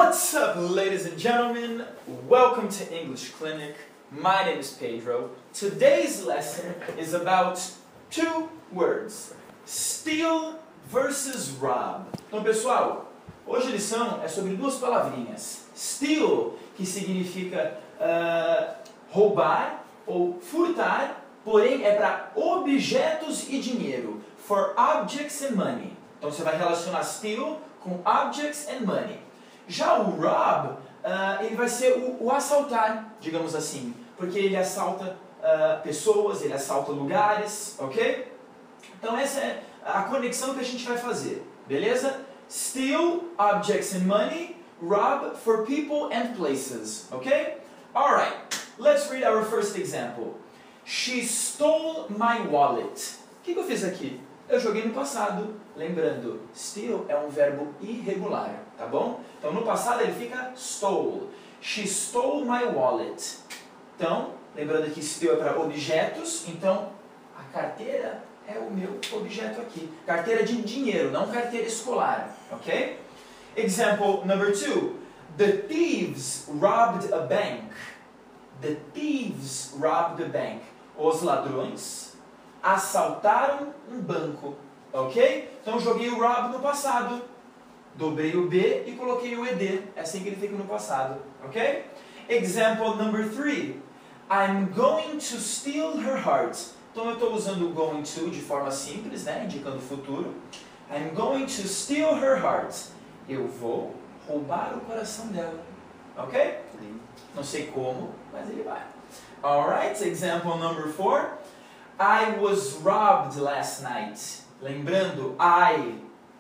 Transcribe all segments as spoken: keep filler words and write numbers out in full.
What's up, ladies and gentlemen? Welcome to English Clinic. My name is Pedro. Today's lesson is about two words. Steal versus rob. Então, pessoal, hoje a lição é sobre duas palavrinhas. Steal, que significa uh, roubar ou furtar, porém é para objetos e dinheiro. For objects and money. Então você vai relacionar steal com objects and money. Já o rob, uh, ele vai ser o, o assaltar, digamos assim, porque ele assalta uh, pessoas, ele assalta lugares, ok? Então essa é a conexão que a gente vai fazer, beleza? Steal, objects and money, rob for people and places, ok? Alright, let's read our first example. She stole my wallet. O que, que eu fiz aqui? Eu joguei no passado, lembrando, steal é um verbo irregular, tá bom? Então no passado ele fica stole. She stole my wallet. Então, lembrando que steal é para objetos, então a carteira é o meu objeto aqui. Carteira de dinheiro, não carteira escolar, ok? Example number two. The thieves robbed a bank. The thieves robbed a bank. Os ladrões assaltaram um banco, ok? Então joguei o rob no passado, dobrei o B e coloquei o ed, é assim que ele fica no passado, ok? Example number three. I'm going to steal her heart. Então eu estou usando o going to de forma simples, né, indicando o futuro. I'm going to steal her heart. Eu vou roubar o coração dela, ok? Não sei como, mas ele vai. Alright, example number four. I was robbed last night. Lembrando, I.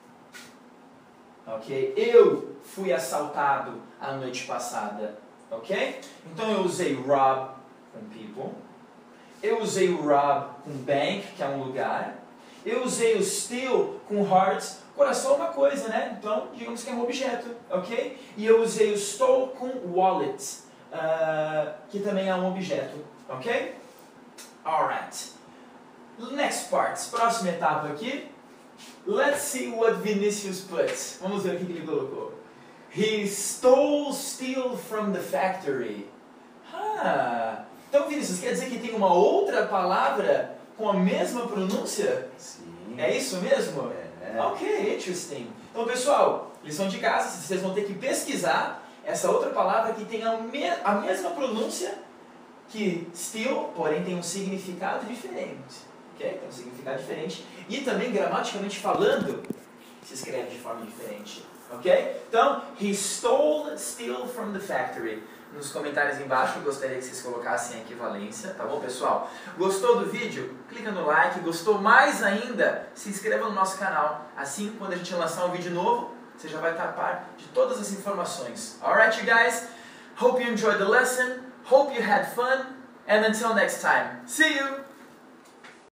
Ok? Eu fui assaltado a noite passada. Ok? Então eu usei rob com people. Eu usei o rob com bank, que é um lugar. Eu usei o steal com heart. Coração é uma coisa, né? Então, digamos que é um objeto. Ok? E eu usei o stole com wallet, uh, que também é um objeto. Ok? Alright. Next part, próxima etapa aqui. Let's see what Vinicius put. Vamos ver o que ele colocou. He stole steel from the factory. Ah, então Vinicius, quer dizer que tem uma outra palavra com a mesma pronúncia? Sim. É isso mesmo? É. Ok, interesting. Então pessoal, lição de casa, vocês vão ter que pesquisar essa outra palavra que tem a, me a mesma pronúncia que steal, porém tem um significado diferente. Okay? Tem um significado diferente. E também, gramaticalmente falando, se escreve de forma diferente. Ok? Então, he stole steel from the factory. Nos comentários embaixo, eu gostaria que vocês colocassem a equivalência, tá bom, pessoal? Gostou do vídeo? Clica no like. Gostou mais ainda? Se inscreva no nosso canal. Assim, quando a gente lançar um vídeo novo, você já vai estar a par de todas as informações. Alright, you guys? Hope you enjoyed the lesson. Hope you had fun. And until next time, see you!